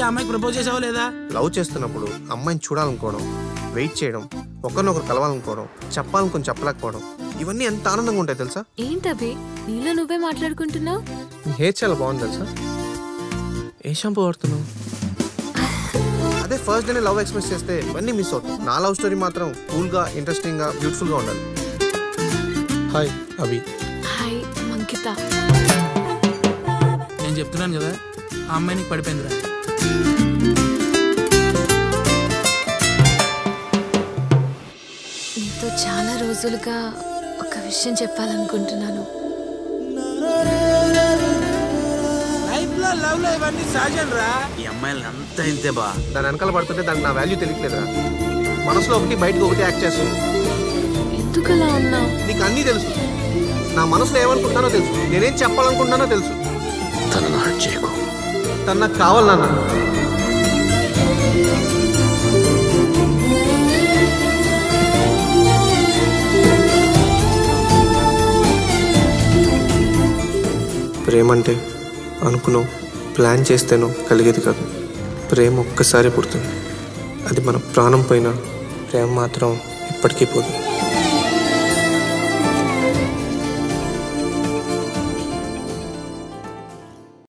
అమ్మాయికి ప్రపోజ్ చేసావా లేదా? లవ్ చేస్తున్నప్పుడు అమ్మాయిని చూడాలనుకోవడం, వెయిట్ చేయడం, ఒకరినొకరు కలవాలనుకోవడం, చెప్పాలనుకుని చెప్పలేకపోవడం, ఇవన్నీ ఎంత ఆనందంగా ఉంటాయి తెలుసా? ఏంటవి నీలో నువ్వే మాట్లాడుకుంటున్నావు? నీ హెయిర్ చాలా బాగుంది తెలుసా? ఏ షాంపూ వాడుతున్నావు? అదే ఫస్ట్ డే లవ్ ఎక్స్ప్రెస్ చేస్తే ఇవన్నీ మిస్ అవుతాయి. నా లవ్ స్టోరీ మాత్రం కూల్గా, ఇంట్రెస్టింగ్గా, బ్యూటిఫుల్గా ఉండాలి. హాయ్ అభి. హాయ్ మంకిత. నేను చెప్తున్నాను కదా, ఆ అమ్మాయి నీకు పడిపోయిందిరా. నీతో చాలా రోజులుగా ఒక విషయం చెప్పాలనుకుంటున్నాను. లవ్ లో ఇవన్నీ సహజం రా. ఈ అమ్మాయిలు అంతా ఇంతే బా. దాని వెనకాల పడుతుంటే దానికి నా వాల్యూ తెలియట్లేదురా. మనసులో ఒకటి, బయటకు ఒకటి యాక్ట్ చేస్తుంది. ఎందుకలా ఉన్నావు? నీకు అన్నీ తెలుసు. నా మనసులో ఏమనుకుంటున్నానో తెలుసు, నేనేం చెప్పాలనుకుంటున్నానో తెలుసు. తనను హర్ట్ చేయకు. తను నాకు కావాలన్నా. ప్రేమంటే అనుకున్నావు, ప్లాన్ చేస్తేనో కలిగేది కాదు. ప్రేమ ఒక్కసారి పుడుతుంది. అది మన ప్రాణం పైన, ప్రేమ మాత్రం ఎప్పటికీ పోదు.